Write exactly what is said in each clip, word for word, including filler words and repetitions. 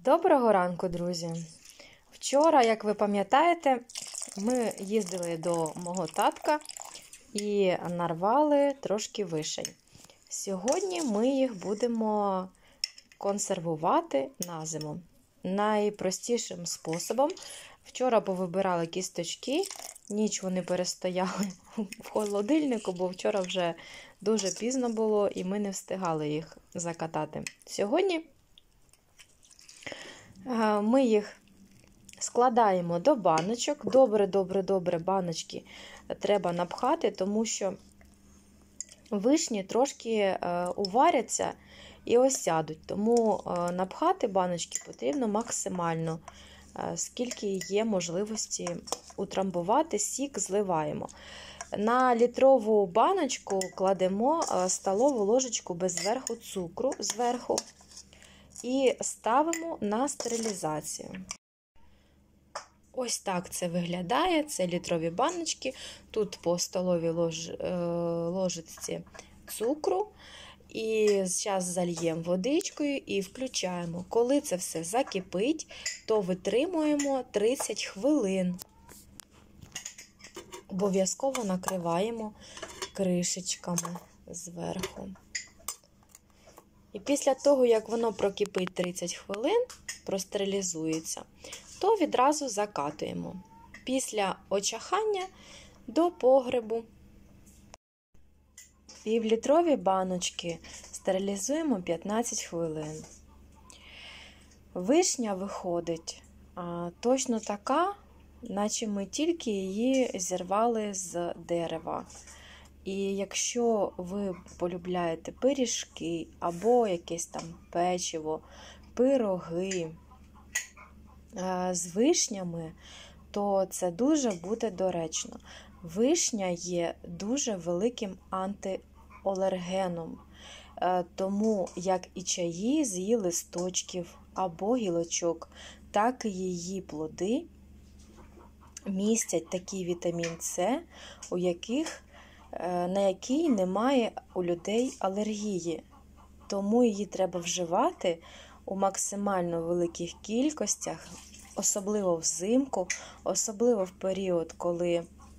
Доброго ранку, друзі! Вчора, як ви пам'ятаєте, ми їздили до мого татка і нарвали трошки вишень. Сьогодні ми їх будемо консервувати на зиму. Найпростішим способом. Вчора повибирали кісточки, ніч вони перестояли в холодильнику, бо вчора вже дуже пізно було і ми не встигали їх закатати. Сьогодні ми їх складаємо до баночок. Добре-добре-добре баночки треба напхати, тому що вишні трошки уваряться і осядуть. Тому напхати баночки потрібно максимально, скільки є можливості утрамбувати, сік зливаємо. На літрову баночку кладемо столову ложечку без верху цукру зверху і ставимо на стерилізацію. Ось так це виглядає. Це літрові баночки. Тут по столовій лож... ложечці цукру. І зараз зальємо водичкою і включаємо. Коли це все закипить, то витримуємо тридцять хвилин. Обов'язково накриваємо кришечками зверху. І після того, як воно прокипить тридцять хвилин, простерилізується, то відразу закатуємо. Після очахання до погребу. Півлітрові баночки стерилізуємо п'ятнадцять хвилин. Вишня виходить а, точно така, наче ми тільки її зірвали з дерева. І якщо ви полюбляєте пиріжки або якесь там печиво, пироги з вишнями, то це дуже буде доречно. Вишня є дуже великим антиалергеном, тому як і чаї з її листочків або гілочок, так і її плоди містять такий вітамін С, у яких на який немає у людей алергії. Тому її треба вживати у максимально великих кількостях, особливо взимку, особливо в період, коли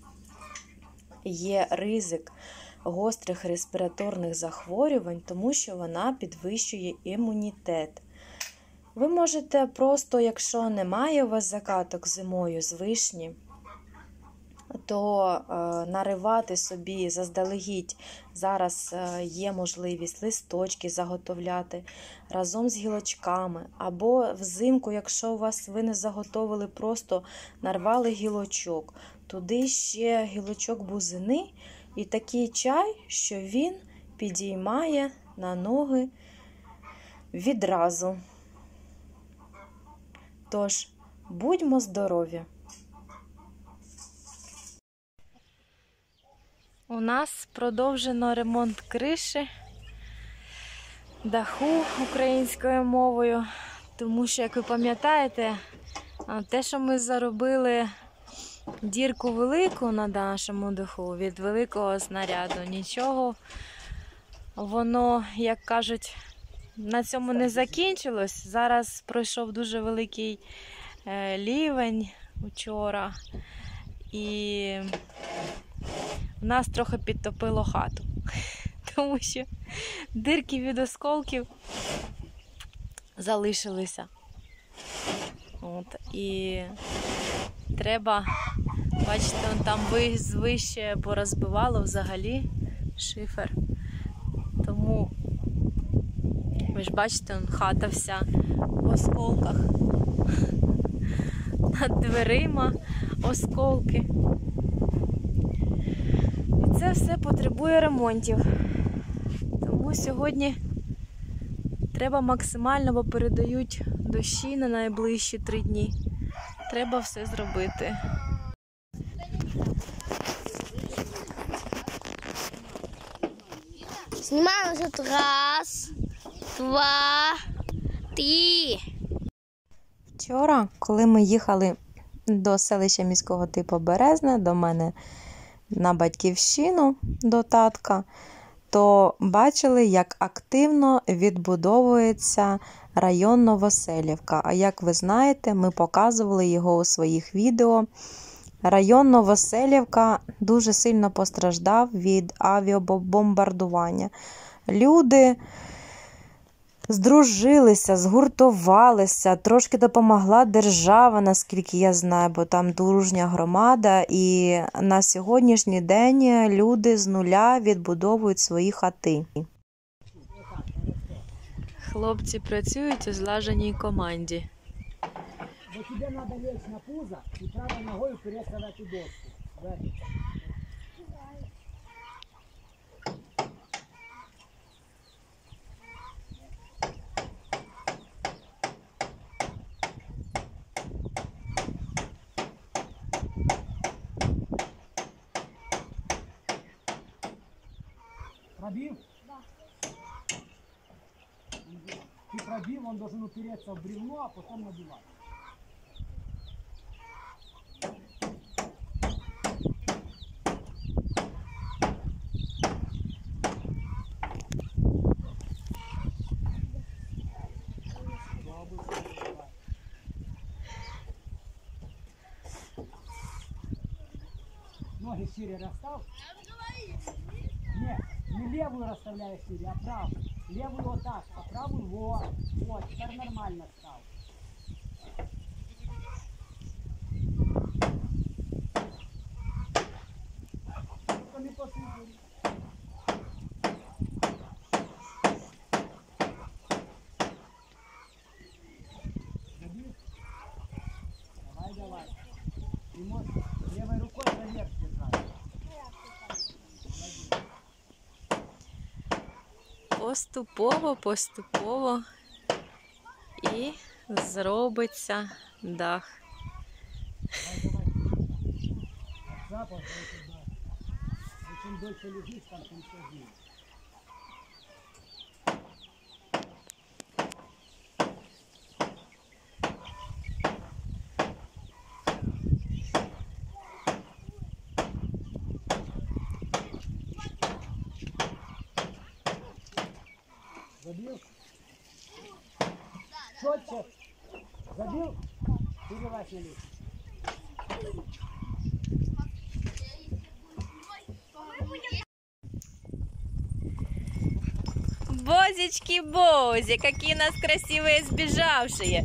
є ризик гострих респіраторних захворювань, тому що вона підвищує імунітет. Ви можете просто, якщо немає у вас закаток зимою з вишні, то е, наривати собі заздалегідь. Зараз е, є можливість листочки заготовляти разом з гілочками. Або взимку, якщо у вас ви не заготовили, просто нарвали гілочок. Туди ще гілочок бузини і такий чай, що він підіймає на ноги відразу. Тож, будьмо здорові! У нас продовжено ремонт криші, даху українською мовою, тому що, як ви пам'ятаєте, те, що ми заробили дірку велику на нашому даху від великого снаряду, нічого, воно, як кажуть, на цьому не закінчилось. Зараз пройшов дуже великий лівень вчора, і в нас трохи підтопило хату, тому що дирки від осколків залишилися. От, і треба, бачите, там вище порозбивало взагалі шифер. Тому, ви ж бачите, хата вся в осколках. Над дверима осколки. І це все потребує ремонтів. Тому сьогодні треба максимально, бо передають дощі на найближчі три дні. Треба все зробити. Знімаємо тут раз, два, три. Вчора, коли ми їхали до селища міського типу Березне, до мене на батьківщину, до татка, то бачили, як активно відбудовується район Новоселівка. А як ви знаєте, ми показували його у своїх відео. Район Новоселівка дуже сильно постраждав від авіабомбардування. Люди здружилися, згуртувалися, трошки допомогла держава, наскільки я знаю, бо там дружня громада. І на сьогоднішній день люди з нуля відбудовують свої хати. Хлопці працюють у злаженій команді. Бо тебе треба лечь на пузо і правою ногою впереться в эту доску. Пробил? Да. Ты пробил, он должен упереться в бревно, а потом набивать. Ноги шире расстав. Нет, не левую расставляешь шире, а правую. Левую вот так, а правую вот. Вот, теперь нормально стал. Только не посмотри. Давай, давай. Ты можешь левой рукой наверх держать. Поступово, поступово і зробиться дах. Давай, давай. От запах, давай туда. И чем дольше лежишь, там тем сложнее. Забил? Четче. Забил? Перелазь на лифт. Бозечки-бози, какие у нас красивые сбежавшие.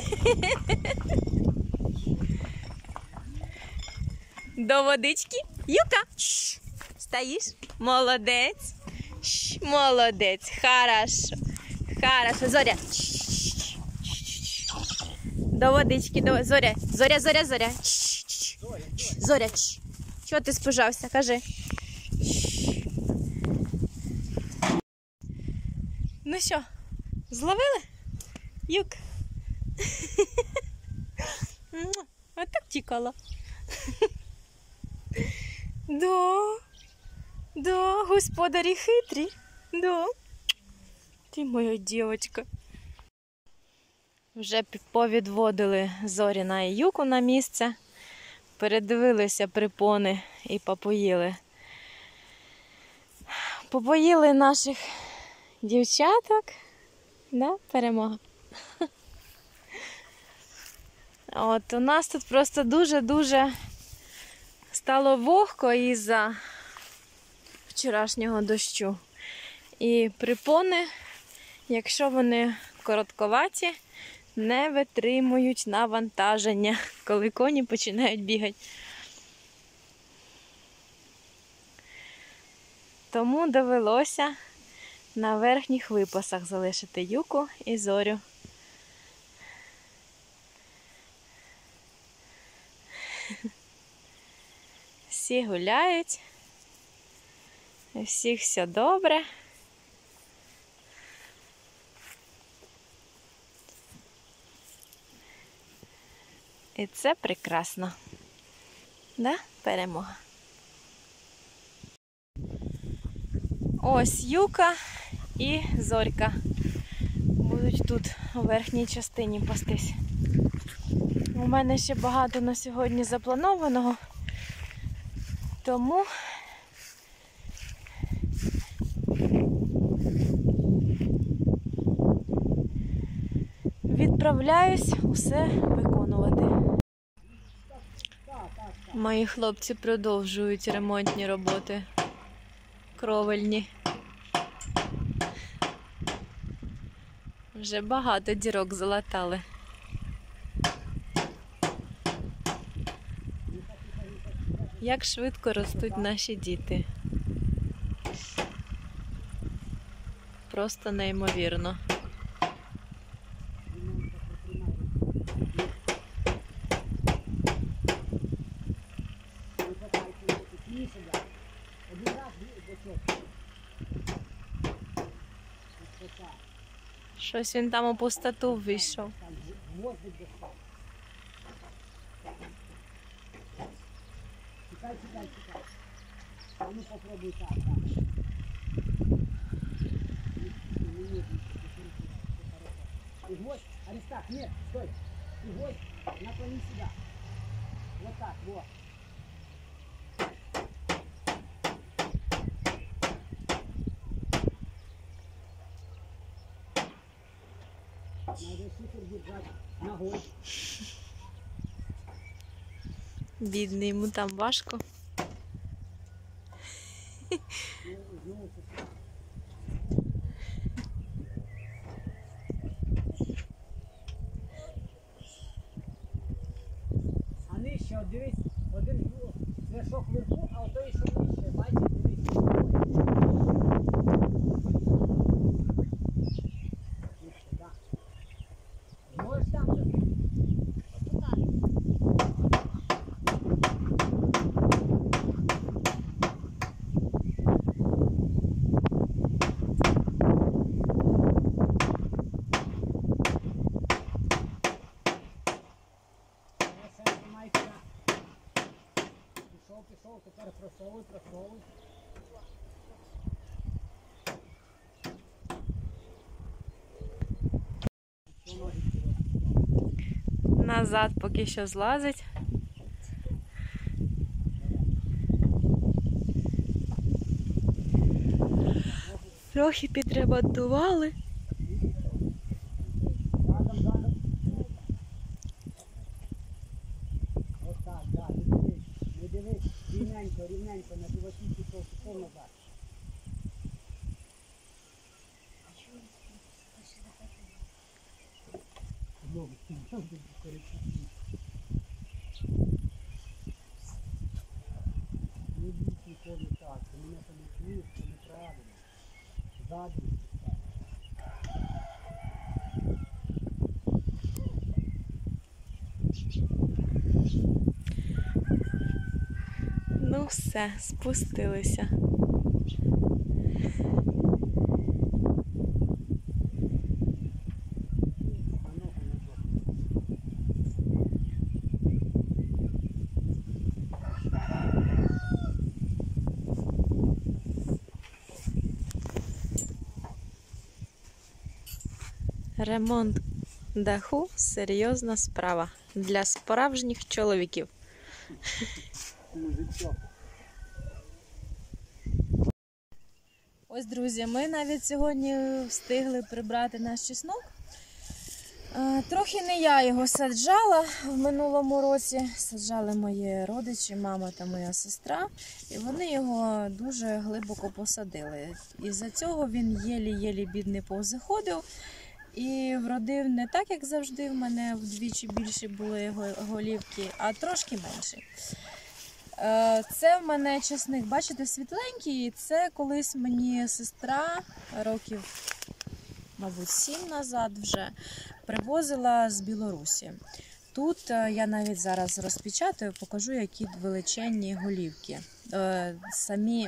До водички. Юка, Ш, стоишь? Молодец. Ш, молодец. Хорошо. Хорошо. Зоря. Ш, до водички. До... Зоря. Зоря, Зоря, Зоря. Ш, Ш, Зоря. Ш. Чого ти спужався? Кажи. Ну що, зловили? Юк. А так тікала. Да. Да, господарі хитрі. Да. Ти моя дівчинка. Вже повідводили Зоріна і Юку на місце. Передивилися припони і попоїли. Попоїли наших дівчаток. Да, перемога. От у нас тут просто дуже-дуже стало вогко із-за вчорашнього дощу. І припони, якщо вони коротковаті, не витримують навантаження, коли коні починають бігати. Тому довелося на верхніх випасах залишити Юку і Зорю. Всі гуляють, у всіх все добре. І це прекрасно. Да? Перемога. Ось Юка і Зорька будуть тут у верхній частині пастись. У мене ще багато на сьогодні запланованого, тому відправляюсь усе виконувати. Мої хлопці продовжують ремонтні роботи кровельні. Вже багато дірок залатали. Як швидко ростуть наші діти. Просто неймовірно. Щось він там у пустоту вийшов. Чекай, чекай, чекай. А ну попробуй так, так. И гвоздь, Аристарх, нет, стой. И гвоздь наклони сюда. Вот так, вот. Надо шифер держать ногой. Бідний, йому там важко. А нижче, от дивись, один вершок вверху, а ото ще нижче, бачиш, дивись. Нижче, так. Можеш там же? Пішов, пішов, тепер просовуй, просовуй. Назад поки що злазить. Трохи підремонтували. Задом, задом. Ось так, так, не дивись, не дивись, рівненько, рівненько, на животі пішов, пішов назад. Знову, знову коричневий. Не бійся ніколи так, ти мене там не чуєш, це неправильно. Ззаду. Ну все, спустилися. Ремонт даху – серйозна справа для справжніх чоловіків. Мужичок. Ось, друзі, ми навіть сьогодні встигли прибрати наш чеснок. Трохи не я його саджала в минулому році. Саджали мої родичі, мама та моя сестра. І вони його дуже глибоко посадили. Із-за цього він єлі-єлі бідний повзаходив. І вродив не так, як завжди, в мене вдвічі більші були його голівки, а трошки менші. Це в мене чесник, бачите, світленький. Це колись мені сестра років, мабуть, сім назад вже привозила з Білорусі. Тут я навіть зараз розпечатаю, покажу, які величезні голівки. Самі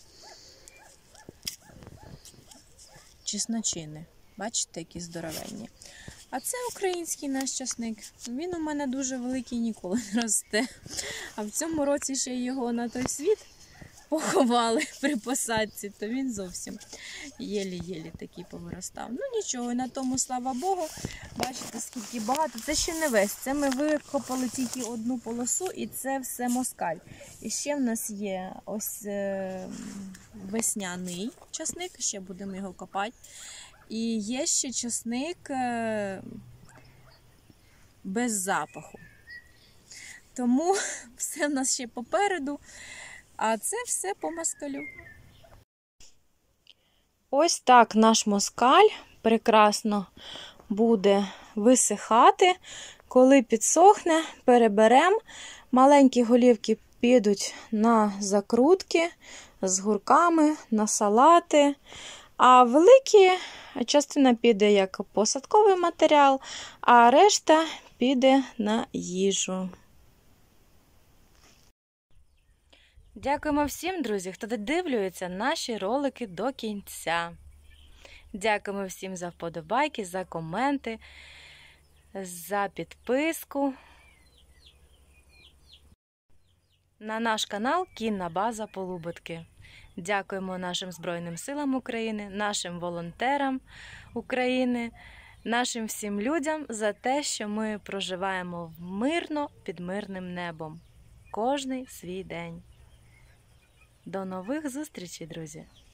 чесночини. Бачите, які здоровенні. А це український наш часник. Він у мене дуже великий, ніколи не росте. А в цьому році ще його на той світ поховали при посадці, то він зовсім єлі-єлі такий повиростав. Ну нічого, на тому, слава Богу, бачите, скільки багато. Це ще не весь, це ми викопали тільки одну полосу, і це все москаль. І ще в нас є ось е, весняний часник, ще будемо його копати. І є ще часник, без запаху. Тому все в нас ще попереду, а це все по москалю. Ось так наш москаль прекрасно буде висихати. Коли підсохне, переберемо. Маленькі голівки підуть на закрутки з гурками, на салати. А великі частина піде як посадковий матеріал, а решта піде на їжу. Дякуємо всім, друзі, хто додивлюється наші ролики до кінця. Дякуємо всім за вподобайки, за коменти, за підписку на наш канал Кінна база Полуботки. Дякуємо нашим Збройним силам України, нашим волонтерам України, нашим всім людям за те, що ми проживаємо мирно під мирним небом. Кожний свій день. До нових зустрічей, друзі!